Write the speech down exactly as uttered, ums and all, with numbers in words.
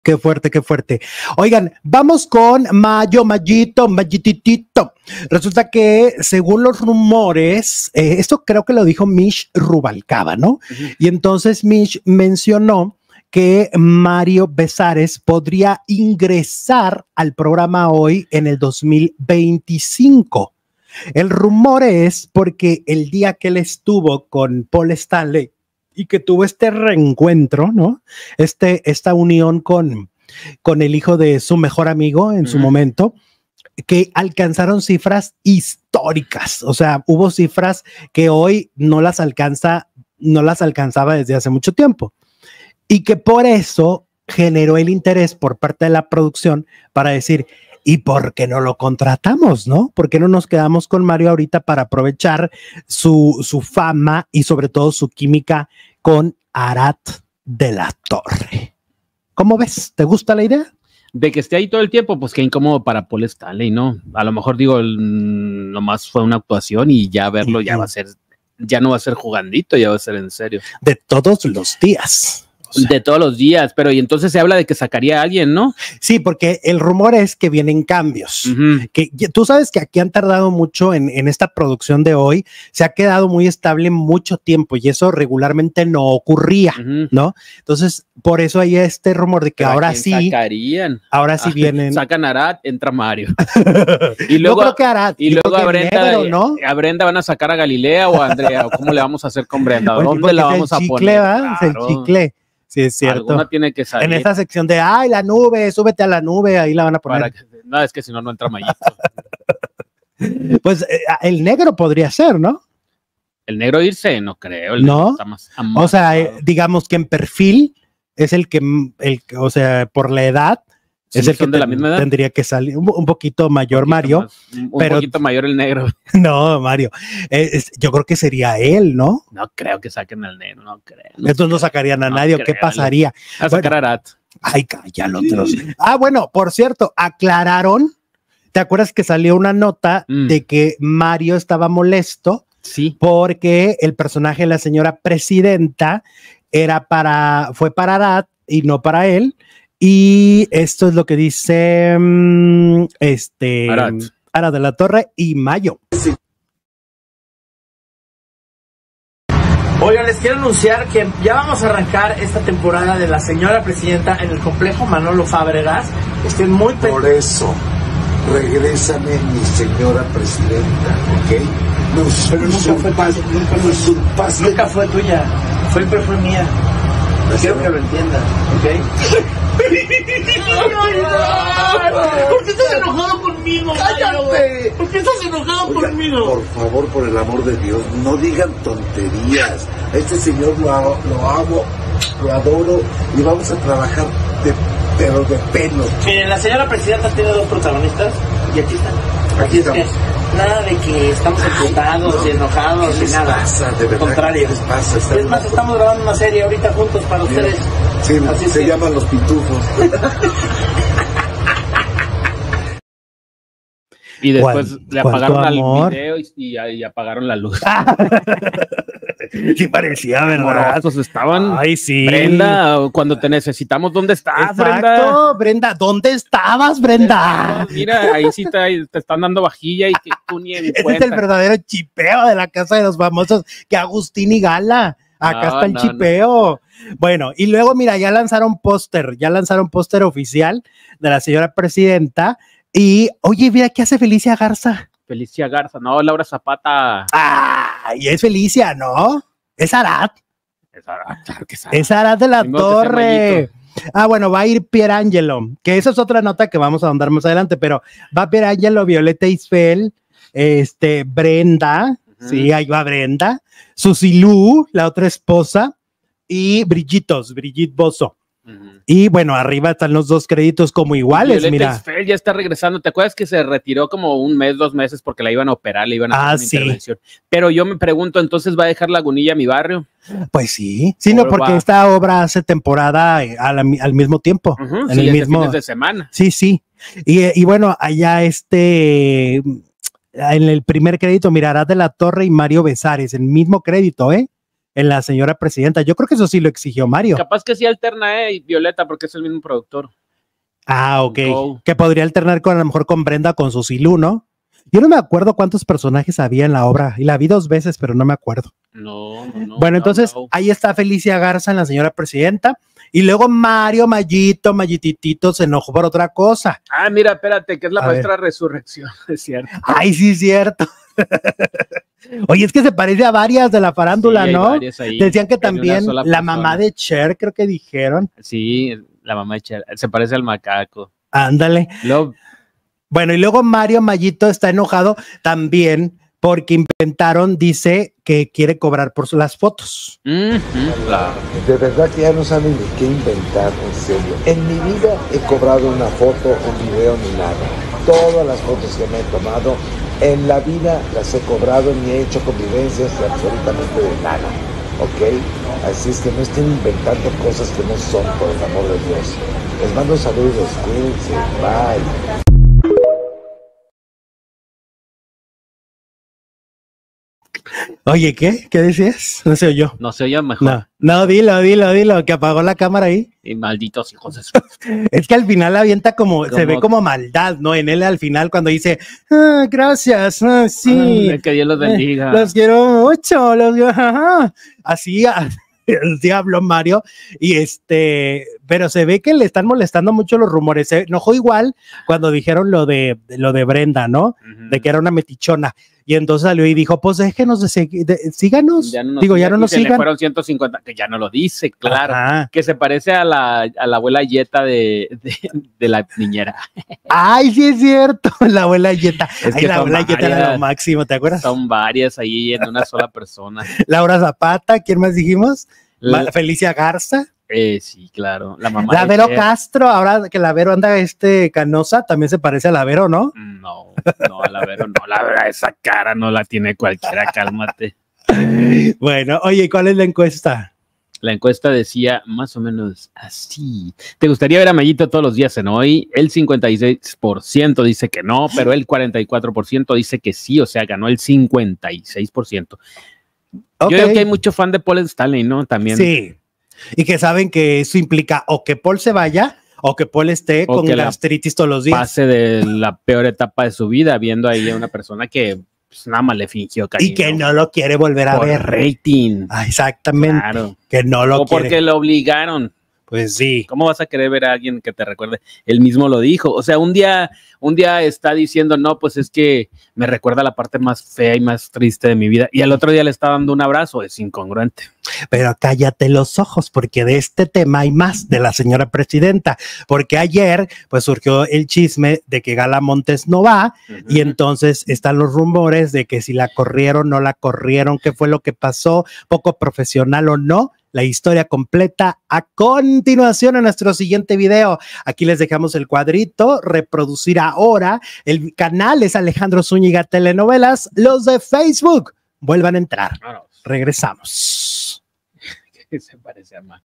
Qué fuerte, qué fuerte. Oigan, vamos con Mayo, Mayito, Mayititito. Resulta que según los rumores, eh, esto creo que lo dijo Mish Rubalcaba, ¿no? Uh-huh. Y entonces Mish mencionó que Mario Besares podría ingresar al programa hoy en el dos mil veinticinco. El rumor es porque el día que él estuvo con Paul Stanley y que tuvo este reencuentro, ¿no? Este, esta unión con, con el hijo de su mejor amigo en su mm. momento, que alcanzaron cifras históricas. O sea, hubo cifras que hoy no las alcanza, no las alcanzaba desde hace mucho tiempo. Y que por eso generó el interés por parte de la producción para decir, ¿y por qué no lo contratamos, no? ¿Por qué no nos quedamos con Mario ahorita para aprovechar su, su fama y sobre todo su química con Arad de la Torre? ¿Cómo ves? ¿Te gusta la idea? De que esté ahí todo el tiempo, pues qué incómodo para Paul Stanley, ¿no? A lo mejor digo, el, nomás fue una actuación y ya verlo uh-huh. ya va a ser, ya no va a ser jugandito, ya va a ser en serio. De todos los días. O sea, de todos los días, pero y entonces se habla de que sacaría a alguien, ¿no? Sí, porque el rumor es que vienen cambios. Uh-huh. Que tú sabes que aquí han tardado mucho en, en esta producción de hoy, se ha quedado muy estable mucho tiempo y eso regularmente no ocurría, uh-huh. ¿no? Entonces, por eso hay este rumor de que pero ahora sí. Sacarían. Ahora sí vienen. Sacan a Arad, entra Mario. y luego, Yo creo que Arad. Y luego a Brenda, negro, ¿no? a Brenda van a sacar a Galilea o a Andrea, o cómo le vamos a hacer con Brenda, Oye, ¿dónde la vamos el a chicle, poner? Claro. Es el chicle. Sí, es cierto. Alguna tiene que salir. En esa sección de, ay, la nube, súbete a la nube, ahí la van a poner. Que, no, es que si no, no entra Mayito. Pues eh, el negro podría ser, ¿no? El negro irse, no creo. El no, está más o sea, eh, digamos que en perfil es el que, el, o sea, por la edad, sí, es el que de la misma edad. Tendría que salir un, un poquito mayor, un poquito Mario. Más, un pero, poquito mayor el negro. No, Mario. Eh, es, yo creo que sería él, ¿no? No creo que saquen al negro, no creo. No Entonces creo, no sacarían a no nadie. Creo, ¿qué pasaría? A sacar bueno, a Arad. Ay, cállalo. Otros. Ah, bueno, por cierto, aclararon. ¿Te acuerdas que salió una nota mm. de que Mario estaba molesto? Sí. Porque el personaje de la señora presidenta era para, fue para Arad y no para él. Y esto es lo que dice um, este Arad. Arad de la Torre y Mayo. Sí. Oigan, les quiero anunciar que ya vamos a arrancar esta temporada de La Señora Presidenta en el complejo Manolo Fábregas. Estén muy Por eso, regrésame, mi señora presidenta, ¿ok? Nos Pero nunca fue, tuya, nunca, fue, nunca fue tuya, siempre fue mía. Quiero que lo entiendas, ¿ok? ¿Por qué estás enojado conmigo? ¡Cállate! ¿Por qué estás enojado Oiga, conmigo? Por favor, por el amor de Dios, no digan tonterías. A este señor lo, lo amo, lo adoro y vamos a trabajar de, pero de pelo. Miren, la señora presidenta tiene dos protagonistas y aquí están. Aquí estamos. Nada de que estamos emputados no, y enojados y nada. Pasa, de verdad, contrario. ¿qué les pasa? Es más, locos. Estamos grabando una serie ahorita juntos para Mira, ustedes. Sí, Así se que... llaman Los Pitufos. Y después le apagaron al video y, y, y apagaron la luz. Sí parecía, ¿verdad? Morosos estaban. Ay, sí. Brenda, cuando te necesitamos, ¿dónde estás, Exacto, Brenda? Brenda, ¿dónde estabas, Brenda? Mira, ahí sí te, te están dando vajilla y que tú ni en Ese cuenta. es el verdadero chipeo de la Casa de los Famosos, que Agustín y Gala. Acá no, está el no, chipeo. No. Bueno, y luego, mira, ya lanzaron póster, ya lanzaron póster oficial de la señora presidenta. Y, oye, mira, ¿qué hace Felicia Garza? Felicia Garza, no, Laura Zapata. Ah, y es Felicia, ¿no? Es Arad. Es Arad, claro que es Arad. Es Arad de la Tengo Torre. Ah, bueno, va a ir Pierangelo, que esa es otra nota que vamos a ahondar más adelante, pero va Pierangelo, Violeta Isfel, este, Brenda, uh-huh. sí, ahí va Brenda, Susilú, la otra esposa, y Brillitos, Brigitte Bozo. Uh-huh. Y bueno, arriba están los dos créditos como iguales, Violeta mira. Isfel ya está regresando. ¿Te acuerdas que se retiró como un mes, dos meses porque la iban a operar, le iban a hacer ah, una sí. intervención? Pero yo me pregunto, ¿entonces va a dejar Lagunilla mi barrio? Pues sí, sí, no, porque va. Esta obra hace temporada al, al mismo tiempo. Uh-huh, en sí, el mismo fines de semana. Sí, sí. Y, y bueno, allá este, en el primer crédito, mira, Arad de la Torre y Mario Besares, el mismo crédito, ¿eh? en la señora presidenta. Yo creo que eso sí lo exigió Mario. Capaz que sí alterna, eh, Violeta, porque es el mismo productor. Ah, ok. Go. Que podría alternar con a lo mejor con Brenda, con Susilú, ¿no? Yo no me acuerdo cuántos personajes había en la obra y la vi dos veces, pero no me acuerdo. No, no, no. Bueno, no, entonces no. ahí está Felicia Garza en la señora presidenta y luego Mario Mayito, Mayititito se enojó por otra cosa. Ah, mira, espérate, que es la A maestra Resurrección, es cierto. Ay, sí, es cierto. Oye, es que se parece a varias de la farándula, Sí, hay ¿no? varias ahí. Decían que En una también sola la persona. mamá de Cher, creo que dijeron. Sí, la mamá de Cher, se parece al macaco. Ándale. Luego, Bueno, y luego Mario Mayito está enojado también porque inventaron, dice que quiere cobrar por las fotos. mm, mm, claro. De verdad que ya no saben ni qué inventar, en serio. En mi vida he cobrado una foto, un video ni nada. Todas las fotos que me he tomado, en la vida las he cobrado ni he hecho convivencias de absolutamente de nada. ¿Ok? Así es que no estén inventando cosas que no son, por el amor de Dios. Les mando saludos, cuídense, bye. Oye, ¿qué? ¿Qué decías? No sé yo. No se oye mejor. No, no, dilo, dilo, dilo, que apagó la cámara ahí. Y malditos hijos de su... Es que al final avienta como, se Como- ve como maldad, ¿no? En él al final cuando dice, ah, gracias, ah, sí. Ay, que Dios los bendiga. Eh, los quiero mucho, los quiero, ajá. Así, el diablo Mario, y este, pero se ve que le están molestando mucho los rumores. Se enojó igual cuando dijeron lo de, lo de Brenda, ¿no? Ujú. De que era una metichona. Y entonces salió y dijo, pues déjenos de seguir, de- síganos. Ya no nos Digo, ya sigan, no y nos se le sigan. fueron ciento cincuenta, que ya no lo dice, claro. Ajá. Que se parece a la, a la abuela Yeta de, de, de la niñera. Ay, sí es cierto, la abuela Yeta. Es Ay, que la son abuela Yeta era varias. lo máximo, ¿te acuerdas? Son varias ahí en una sola persona. Laura Zapata, ¿quién más dijimos? Ma- La- Felicia Garza. eh, sí, claro. La mamá La de Vero Cher. Castro, ahora que la Vero anda este canosa, también se parece a la Vero, ¿no? No, no, a la Vero no, la verdad, esa cara no la tiene cualquiera, cálmate. Bueno, oye, ¿cuál es la encuesta? La encuesta decía más o menos así. ¿Te gustaría ver a Mayito todos los días en hoy? El cincuenta y seis por ciento dice que no, pero el cuarenta y cuatro por ciento dice que sí, o sea, ganó el cincuenta y seis por ciento. Ok. Yo creo que hay mucho fan de Paul Stanley, ¿no? También. Sí, y que saben que eso implica o que Paul se vaya o que Paul esté O con que la gastritis todos los días. Pase de la peor etapa de su vida, viendo ahí a una persona que pues, nada más le fingió cariño. Y que no lo quiere volver a por ver. rating. Ah, exactamente, Claro. que no lo O quiere. porque lo obligaron. Pues sí. ¿Cómo vas a querer ver a alguien que te recuerde? Él mismo lo dijo. O sea, un día, un día está diciendo, no, pues es que me recuerda la parte más fea y más triste de mi vida. Y al otro día le está dando un abrazo. Es incongruente. Pero cállate los ojos, porque de este tema hay más de la señora presidenta, porque ayer pues surgió el chisme de que Gala Montes no va, Ujú. y entonces están los rumores de que si la corrieron, no la corrieron, qué fue lo que pasó, poco profesional o no. La historia completa a continuación en nuestro siguiente video. Aquí les dejamos el cuadrito, reproducir ahora. El canal es Alejandro Zúñiga Telenovelas. Los de Facebook vuelvan a entrar. Ah, no, Regresamos. que se parece a más.